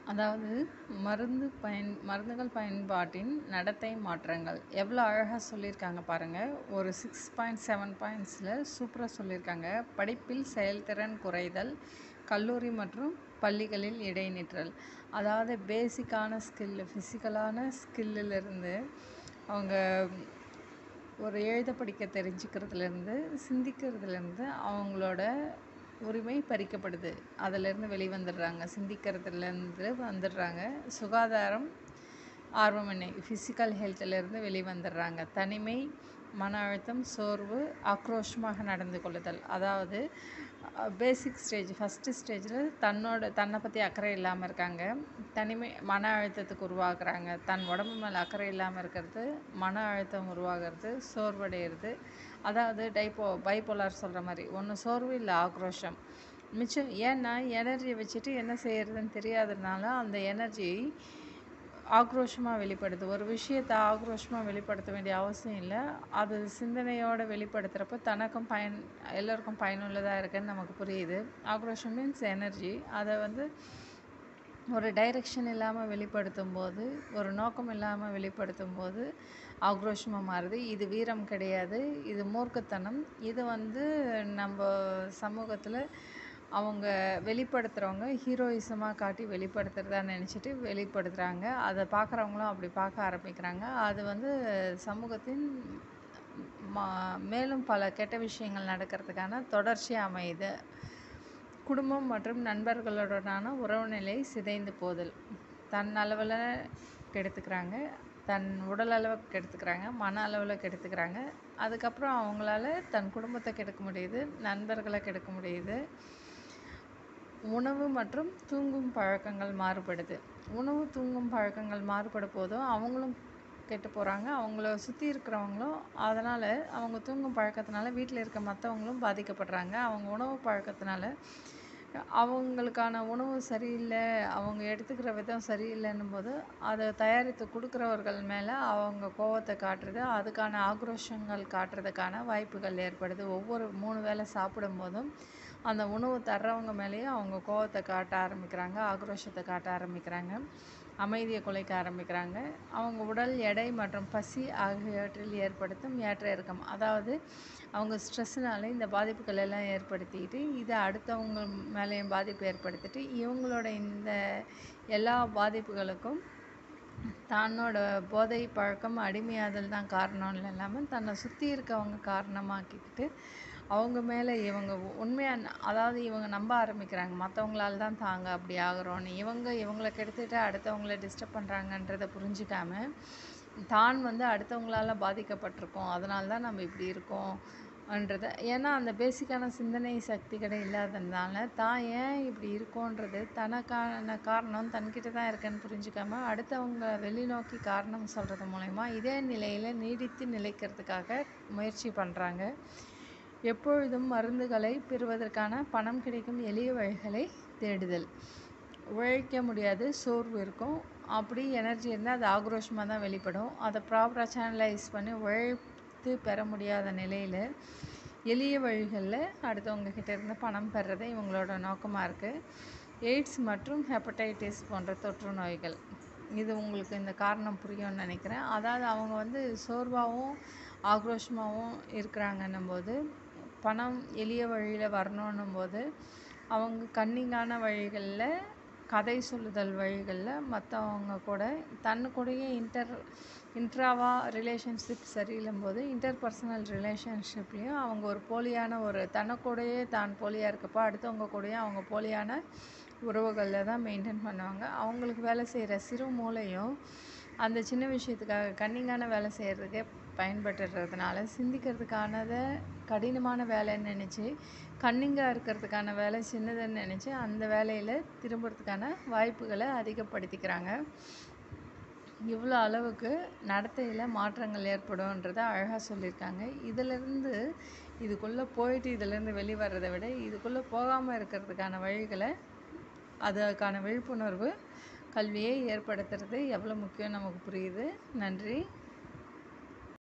அதாவது மருந்துகள் பயன்பாட்டின் நடத்தை மாற்றங்கள் எவ்வளோ அழகாக சொல்லியிருக்காங்க பாருங்கள். ஒரு 6.7 பாயிண்ட்ஸில் சூப்பராக சொல்லியிருக்காங்க. படிப்பில் செயல்திறன் குறைதல், கல்லூரி மற்றும் பள்ளிகளில் இடைநிற்றல். அதாவது பேசிக்கான ஸ்கில்லு, ஃபிசிக்கலான ஸ்கில்லிருந்து அவங்க ஒரு எழுத படிக்க தெரிஞ்சுக்கிறதுலேருந்து சிந்திக்கிறதுலேருந்து அவங்களோட உரிமை பறிக்கப்படுது. அதிலேருந்து வெளிவந்துடுறாங்க, சிந்திக்கிறதுலேருந்து வந்துடுறாங்க. சுகாதாரம் ஆர்வமின்மை, ஃபிசிக்கல் ஹெல்த்திலேருந்து வெளிவந்துடுறாங்க. தனிமை, மன அழுத்தம், சோர்வு, ஆக்ரோஷமாக நடந்து கொள்ளுதல். அதாவது பேசிக் ஸ்டேஜ், ஃபஸ்ட்டு ஸ்டேஜில் தன்னை பற்றி அக்கறை இல்லாமல் இருக்காங்க. தனிமை, மன அழுத்தத்துக்கு உருவாக்குறாங்க. தன் உடம்பு மேலே அக்கறை இல்லாமல் இருக்கிறது, மன அழுத்தம் உருவாகிறது, சோர்வடைகிறது. அதாவது பைப்போலார் சொல்கிற மாதிரி, ஒன்று சோர்வு இல்லை ஆக்ரோஷம் மிச்சம். ஏன்னா எனர்ஜியை வச்சுட்டு என்ன செய்கிறதுன்னு தெரியாததுனால அந்த எனர்ஜி ஆக்ரோஷமாக வெளிப்படுது. ஒரு விஷயத்தை ஆக்ரோஷமாக வெளிப்படுத்த வேண்டிய அவசியம் இல்லை. அது சிந்தனையோடு வெளிப்படுத்துகிறப்ப தனக்கும் எல்லோருக்கும் பயனுள்ளதாக இருக்குன்னு நமக்கு புரியுது. ஆக்ரோஷம் மீன்ஸ் எனர்ஜி. அதை ஒரு டைரெக்ஷன் இல்லாமல் வெளிப்படுத்தும் போது, ஒரு நோக்கம் இல்லாமல் வெளிப்படுத்தும் போது ஆக்ரோஷமாக மாறுது. இது வீரம் கிடையாது, இது மூர்க்கத்தனம். இது நம்ம சமூகத்தில் அவங்க வெளிப்படுத்துகிறவங்க ஹீரோயிசமாக காட்டி வெளிப்படுத்துகிறதா நினச்சிட்டு வெளிப்படுத்துகிறாங்க. அதை பார்க்குறவங்களும் அப்படி பார்க்க ஆரம்பிக்கிறாங்க. அது சமூகத்தின் மேலும் பல கெட்ட விஷயங்கள் நடக்கிறதுக்கான தொடர்ச்சியாக அமையுது. குடும்பம் மற்றும் நண்பர்களுடனான உறவு நிலை சிதைந்து போதல். தன் அளவில் கெடுத்துக்கிறாங்க, தன் உடல் அளவுக்கு கெடுத்துக்கிறாங்க, மன அளவில் கெடுத்துக்கிறாங்க. அதுக்கப்புறம் அவங்களால தன் குடும்பத்தை கெடுக்க முடியுது, நண்பர்களை கெடுக்க முடியுது. உணவு மற்றும் தூங்கும் பழக்கங்கள் மாறுபடுது. உணவு தூங்கும் பழக்கங்கள் மாறுபட போதும் அவங்களும் கெட்டு போகிறாங்க, அவங்கள சுற்றி இருக்கிறவங்களும். அதனால் அவங்க தூங்கும் பழக்கத்தினால வீட்டில் இருக்க மற்றவங்களும் பாதிக்கப்படுறாங்க. அவங்க உணவு பழக்கத்தினால அவங்களுக்கான உணவு சரியில்லை, அவங்க எடுத்துக்கிற விதம் சரியில்லைன்னும் போது அதை தயாரித்து கொடுக்குறவர்கள் மேலே அவங்க கோவத்தை காட்டுறது, அதுக்கான ஆக்ரோஷங்கள் காட்டுறதுக்கான வாய்ப்புகள் ஏற்படுது. ஒவ்வொரு 3 வேளை சாப்பிடும்போதும் அந்த உணவு தர்றவங்க மேலேயும் அவங்க கோவத்தை காட்ட ஆரம்பிக்கிறாங்க, ஆக்ரோஷத்தை காட்ட ஆரம்பிக்கிறாங்க, அமைதியை குலைக்க ஆரம்பிக்கிறாங்க. அவங்க உடல் எடை மற்றும் பசி ஆகியவற்றில் ஏற்படுத்தும் ஏற்ற இறக்கம். அதாவது அவங்க ஸ்ட்ரெஸ்ஸுனால இந்த பாதிப்புகள் எல்லாம் ஏற்படுத்திக்கிட்டு இதை அடுத்தவங்க மேலேயும் பாதிப்பு ஏற்படுத்திட்டு இவங்களோட இந்த எல்லா பாதிப்புகளுக்கும் தன்னோட போதை பழக்கம் அடிமையாதல் தான் காரணம்னு இல்லாமல் தன்னை சுற்றி இருக்கவங்க காரணமாக்கிக்கிட்டு அவங்க மேலே இவங்க உண்மையாக, அதாவது இவங்க நம்ப ஆரம்பிக்கிறாங்க மற்றவங்களால தான் தாங்க அப்படி ஆகிறோன்னு. இவங்களை கெடுத்துட்டு அடுத்தவங்கள டிஸ்டர்ப் பண்ணுறாங்கன்றதை புரிஞ்சிக்காம தான் அடுத்தவங்களால பாதிக்கப்பட்டிருக்கோம், அதனால தான் நம்ம இப்படி இருக்கோம்ன்றதை, ஏன்னா அந்த பேசிக்கான சிந்தனை சக்திகளை இல்லாததுனால தான் ஏன் இப்படி இருக்கோன்றது தனக்கான காரணம் தன்கிட்ட தான் இருக்குன்னு புரிஞ்சிக்காம அடுத்தவங்க வெளிநோக்கி காரணம் சொல்கிறது மூலயமா இதே நிலையில் நீடித்து நிலைக்கிறதுக்காக முயற்சி பண்ணுறாங்க. எப்பொழுதும் மருந்துகளை பெறுவதற்கான பணம் கிடைக்கும் எளிய வழிகளை தேடுதல். உழைக்க முடியாது, சோர்வு இருக்கும், அப்படி எனர்ஜி இருந்தால் அது ஆக்ரோஷமாக தான் வெளிப்படும். அதை ப்ராப்பராக சேனலைஸ் பண்ணி உழைத்து பெற முடியாத நிலையில் எளிய வழிகளில் அடுத்தவங்க கிட்ட இருந்து பணம் பெறுறது இவங்களோட நோக்கமாக இருக்குது. எய்ட்ஸ் மற்றும் ஹெப்படைட்டிஸ் போன்ற தொற்று நோய்கள், இது உங்களுக்கு இந்த காரணம் புரியும்னு நினைக்கிறேன். அதாவது அவங்க சோர்வாகவும் ஆக்ரோஷமாகவும் இருக்கிறாங்கன்னும் போது பணம் எளிய வழியில் வரணுன்னும் போது அவங்க கன்னிங்கான வழிகளில், கதை சொல்லுதல் வழிகளில் மற்றவங்க கூட தன்னுக்கூடையே இன்ட்ராவா ரிலேஷன்ஷிப் சரியில்லும் போது இன்டர்பர்சனல் ரிலேஷன்ஷிப்லேயும் அவங்க ஒரு போலியான தனக்கூடையே தான் போலியாக இருக்கப்போ அடுத்தவங்க கூடயே அவங்க போலியான உறவுகளில் தான் மெயின்டைன் பண்ணுவாங்க. அவங்களுக்கு வேலை செய்கிற சிறு மூளையும் அந்த சின்ன விஷயத்துக்காக கன்னிங்கான வேலை செய்கிறதுக்கே பயன்பட்டுறதுனால சிந்திக்கிறதுக்கானதை கடினமான வேலைன்னு நினச்சி கன்னிங்காக இருக்கிறதுக்கான வேலை சின்னதுன்னு நினச்சி அந்த வேலையில் திரும்புறதுக்கான வாய்ப்புகளை அதிகப்படுத்திக்கிறாங்க. இவ்வளோ அளவுக்கு நடத்தையில் மாற்றங்கள் ஏற்படும்ன்றதை அழகாக சொல்லியிருக்காங்க. இதுக்குள்ளே போயிட்டு இதிலேருந்து வெளிவரதை விட இதுக்குள்ளே போகாமல் இருக்கிறதுக்கான வழிகளை, அதுக்கான விழிப்புணர்வு கல்வியை ஏற்படுத்துறது எவ்வளோ முக்கியம் நமக்கு புரியுது. நன்றி.